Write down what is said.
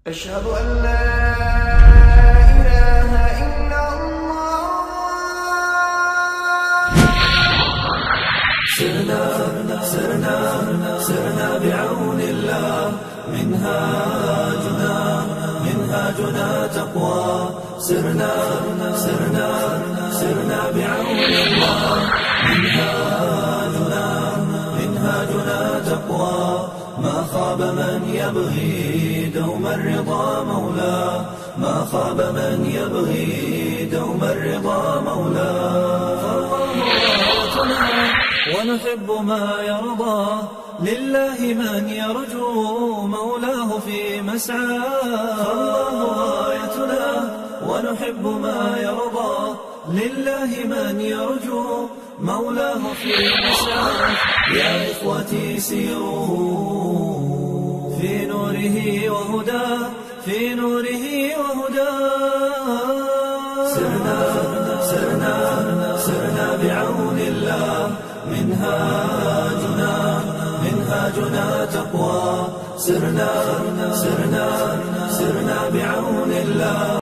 أشهد أن لا إله إلا الله. سرنا بعون الله، منهاجنا تقوى. سرنا بعون الله، منهاجنا تقوى. ما خاب من يبغي دوم الرضا مولاه، ما خاب من يبغي دوم الرضا مولاه. فالله رايتنا ونحب ما يرضى، لله من يرجو مولاه في مسعاه. فالله رايتنا ونحب ما يرضى، لله من يرجو مولاه في مسعاه. يا إخوتي سيروا في نوره وهداه، في نوره وهداه. سرنا بعون الله، منهاجنا تقوى. سرنا بعون الله.